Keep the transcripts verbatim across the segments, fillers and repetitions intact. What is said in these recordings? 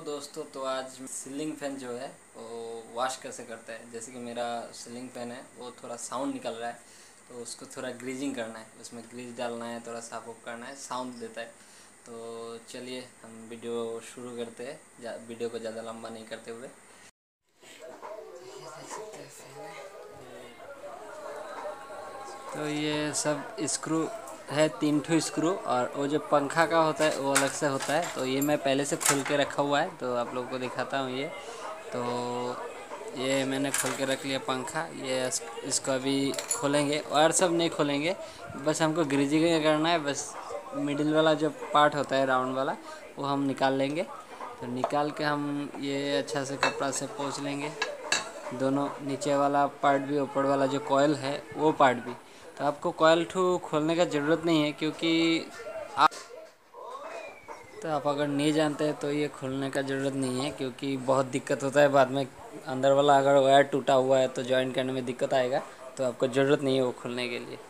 दोस्तों, तो आज सीलिंग फैन जो है वो वॉश कैसे करता है। जैसे कि मेरा सीलिंग फैन है वो थोड़ा साउंड निकल रहा है, तो उसको थोड़ा ग्रीजिंग करना है, उसमें ग्रीज डालना है, थोड़ा साफ ऑफ करना है, साउंड देता है। तो चलिए हम वीडियो शुरू करते हैं, वीडियो को ज़्यादा लंबा नहीं करते हुए। तो ये सब स्क्रू है, तीन ठो स्क्रू, और वो जो पंखा का होता है वो अलग से होता है। तो ये मैं पहले से खोल के रखा हुआ है, तो आप लोगों को दिखाता हूँ। ये तो ये मैंने खोल के रख लिया पंखा। ये इसको अभी खोलेंगे, और सब नहीं खोलेंगे, बस हमको ग्रीजिंग करना है। बस मिडिल वाला जो पार्ट होता है राउंड वाला वो हम निकाल लेंगे। तो निकाल के हम ये अच्छा से कपड़ा से पोंछ लेंगे, दोनों नीचे वाला पार्ट भी, ऊपर वाला जो कॉयल है वो पार्ट भी। तो आपको कॉयल ठू खोलने का ज़रूरत नहीं है, क्योंकि आप तो आप अगर नहीं जानते हैं तो ये खोलने का ज़रूरत नहीं है, क्योंकि बहुत दिक्कत होता है बाद में। अंदर वाला अगर वायर टूटा हुआ है तो जॉइन करने में दिक्कत आएगा, तो आपको ज़रूरत नहीं है वो खोलने के लिए।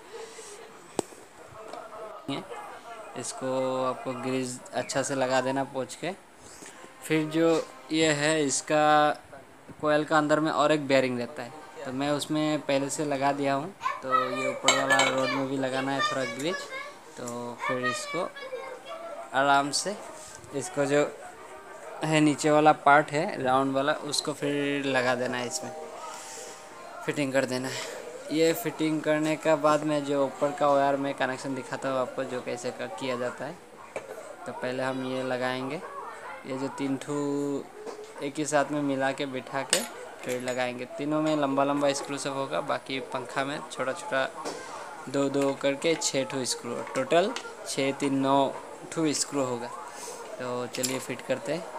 इसको आपको ग्रीज अच्छा से लगा देना पोंछ के। फिर जो ये है, इसका कोयल का अंदर में और एक बेयरिंग रहता है, तो मैं उसमें पहले से लगा दिया हूँ। तो ये ऊपर वाला रोड में भी लगाना है थोड़ा ग्रीज। तो फिर इसको आराम से, इसको जो है नीचे वाला पार्ट है राउंड वाला, उसको फिर लगा देना है, इसमें फिटिंग कर देना है। ये फिटिंग करने का बाद में जो ऊपर का वायर में कनेक्शन दिखाता हूँ आपको, जो कैसे का किया जाता है। तो पहले हम ये लगाएंगे, ये जो तीन ठू एक ही साथ में मिला के बिठा के फिर लगाएंगे। तीनों में लंबा लंबा स्क्रू सब होगा, बाकी पंखा में छोटा छोटा दो दो करके छः ठू स्क्रू, टोटल छः तीन नौ ठू स्क्रू होगा। तो चलिए फिट करते हैं।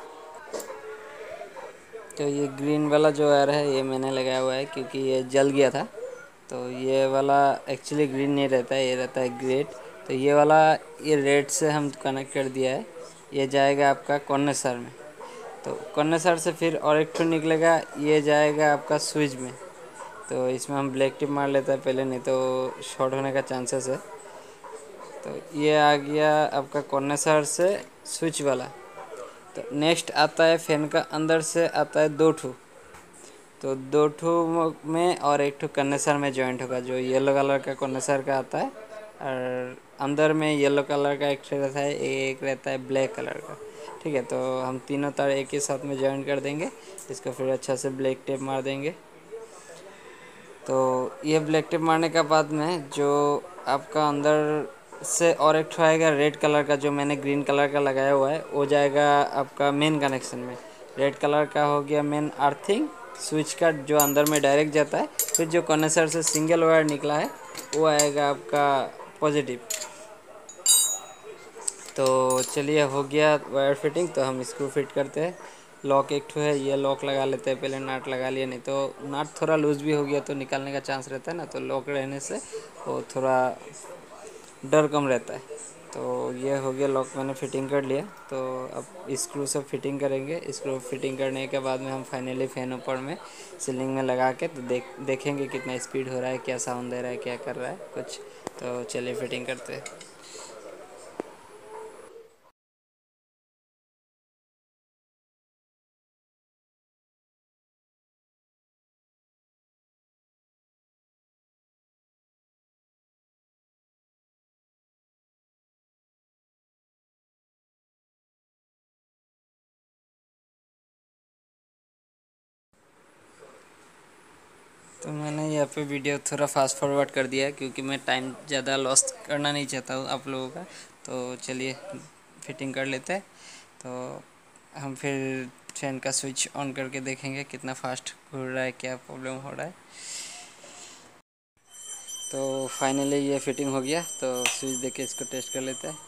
तो ये ग्रीन वाला जो वायर है ये मैंने लगाया हुआ है, क्योंकि ये जल गया था। तो ये वाला एक्चुअली ग्रीन नहीं रहता है, ये रहता है ग्रेड। तो ये वाला ये रेड से हम कनेक्ट कर दिया है, ये जाएगा आपका कंडेंसर में। तो कंडेंसर से फिर और एक ठो निकलेगा, ये जाएगा आपका स्विच में। तो इसमें हम ब्लैक टिप मार लेते हैं पहले, नहीं तो शॉर्ट होने का चांसेस है। तो ये आ गया आपका कंडेंसर से स्विच वाला। तो नेक्स्ट आता है फैन का अंदर से आता है दो ठू, तो दो ठू में और एक ठू कंडेंसर में जॉइंट होगा, जो येलो कलर का कंडेंसर का आता है। और अंदर में येलो कलर का एक रहता है, एक रहता है ब्लैक कलर का। ठीक है, तो हम तीनों तार एक ही साथ में जॉइन कर देंगे। इसको फिर अच्छा से ब्लैक टेप मार देंगे। तो ये ब्लैक टेप मारने के बाद में जो आपका अंदर से और एक ठो आएगा रेड कलर का, जो मैंने ग्रीन कलर का लगाया हुआ है, वो जाएगा आपका मेन कनेक्शन में। रेड कलर का हो गया मेन अर्थिंग स्विच का, जो अंदर में डायरेक्ट जाता है। फिर जो कंडेंसर से सिंगल वायर निकला है वो आएगा आपका पॉजिटिव। तो चलिए हो गया वायर फिटिंग। तो हम स्क्रू फिट करते हैं। लॉक एक ठो है, ये लॉक लगा लेते हैं पहले, नाट लगा लिया, नहीं तो नाट थोड़ा लूज़ भी हो गया तो निकालने का चांस रहता है ना। तो लॉक रहने से वो थोड़ा डर कम रहता है। तो ये हो गया लॉक, मैंने फिटिंग कर लिया। तो अब स्क्रू सब फिटिंग करेंगे। स्क्रू फिटिंग करने के बाद में हम फाइनली फैन ऊपर में सीलिंग में लगा के तो देख देखेंगे कितना स्पीड हो रहा है, क्या साउंड दे रहा है, क्या कर रहा है कुछ। तो चलिए फिटिंग करते हैं। तो मैंने यहाँ पे वीडियो थोड़ा फास्ट फॉरवर्ड कर दिया है, क्योंकि मैं टाइम ज़्यादा लॉस करना नहीं चाहता हूँ आप लोगों का। तो चलिए फिटिंग कर लेते हैं। तो हम फिर फैन का स्विच ऑन करके देखेंगे कितना फास्ट घूर रहा है, क्या प्रॉब्लम हो रहा है। तो फाइनली ये फिटिंग हो गया। तो स्विच देख के इसको टेस्ट कर लेते हैं।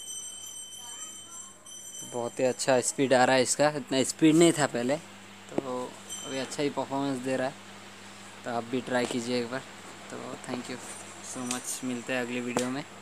बहुत ही अच्छा स्पीड आ रहा है इसका, इतना स्पीड नहीं था पहले, तो अभी अच्छा ही परफॉर्मेंस दे रहा है। तो आप भी ट्राई कीजिए एक बार। तो थैंक यू सो मच, मिलते हैं अगली वीडियो में।